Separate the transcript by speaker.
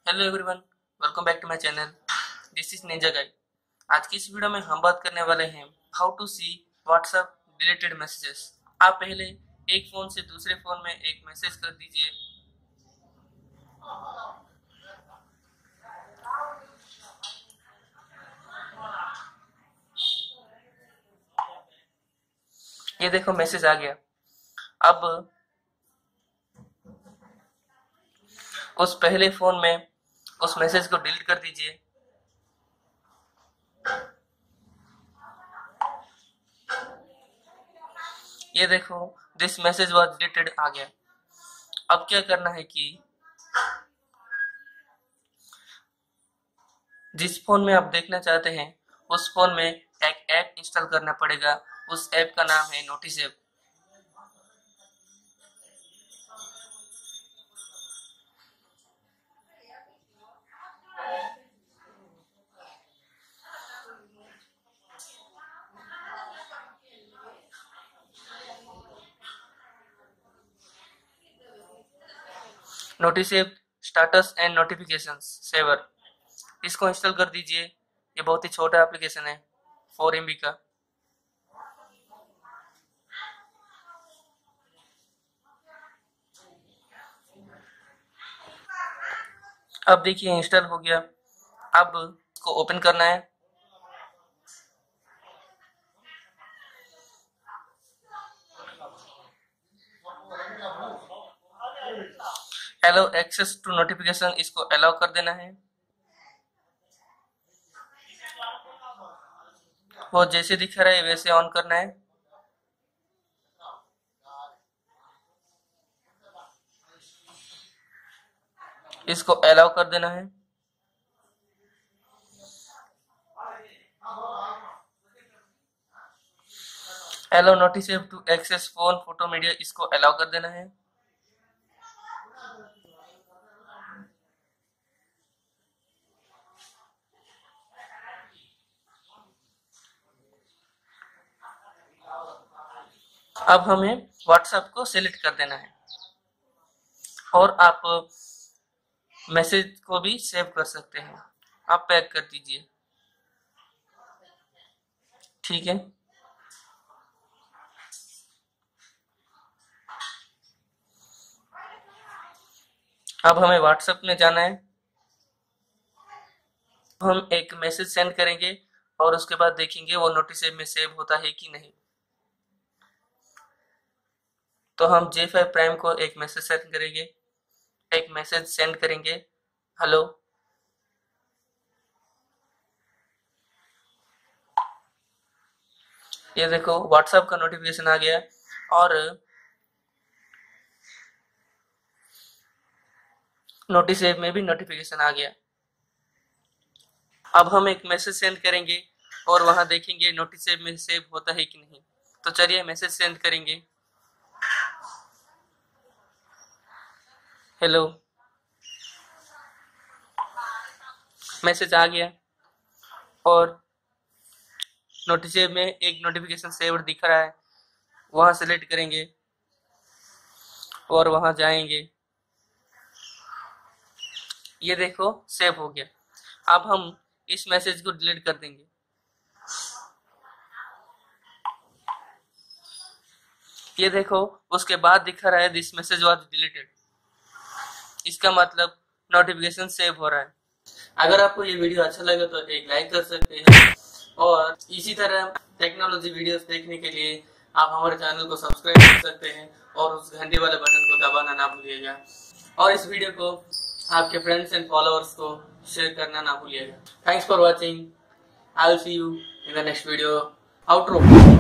Speaker 1: Hello everyone, welcome back to my channel. This is Ninja Guy. आज की इस video में हम बात करने वाले हैं how to see WhatsApp deleted messages. आप पहले एक फोन से दूसरे फोन में एक मैसेज कर दीजिए। ये देखो मैसेज आ गया। अब उस पहले फोन में उस मैसेज को डिलीट कर दीजिए। ये देखो दिस मैसेज वाज डिलीटेड आ गया। अब क्या करना है कि जिस फोन में आप देखना चाहते हैं उस फोन में एक ऐप इंस्टॉल करना पड़ेगा। उस ऐप का नाम है Notis app. Notis app status and notifications saver, इसको इंस्टॉल कर दीजिए। ये बहुत ही छोटा एप्लीकेशन है, 4 MB का। अब देखिए इंस्टॉल हो गया। अब इसको ओपन करना है। अलाउ एक्सेस टू नोटिफिकेशन, इसको अलाउ कर देना है। वो जैसे दिख रहा है वैसे ऑन करना है। इसको अलाउ कर देना है। Allow Notis to access phone photo media, इसको अलाउ कर देना है। अब हमें व्हाट्सएप को सिलेक्ट कर देना है और आप मैसेज को भी सेव कर सकते हैं। आप पैक कर दीजिए। ठीक है। अब हमें व्हाट्सएप में जाना है। हम एक मैसेज सेंड करेंगे और उसके बाद देखेंगे वो नोटिस ऐप में सेव होता है कि नहीं। तो हम J5 प्राइम को एक मैसेज सेंड करेंगे। एक मैसेज सेंड करेंगे, हेलो। ये देखो व्हाट्सएप का नोटिफिकेशन आ गया और नोटिस ऐप में भी नोटिफिकेशन आ गया। अब हम एक मैसेज सेंड करेंगे और वहां देखेंगे नोटिस ऐप में सेव होता है कि नहीं। तो चलिए मैसेज सेंड करेंगे, हेलो। मैसेज आ गया और नोटिस ऐप में एक नोटिफिकेशन सेव्ड दिख रहा है। वहां सेलेक्ट करेंगे और वहां जाएंगे। ये देखो सेव हो गया। अब हम इस मैसेज को डिलीट कर देंगे। ये देखो उसके बाद दिख रहा है दिस मैसेज वाज डिलीटेड। इसका मतलब नोटिफिकेशन सेव हो रहा है। अगर आपको ये वीडियो अच्छा लगे तो एक लाइक कर सकते हैं और इसी तरह टेक्नोलॉजी वीडियोस देखने के लिए आप हमारे चैनल को सब्सक्राइब कर सकते हैं और उस घंटे वाले बटन को दबाना ना भूलिएगा और इस वीडियो को आपके फ्रेंड्स एंड फॉलोअर्स को शेयर करना ना भूलिएगा। Thanks for watching. I will see you in the next video. Outro.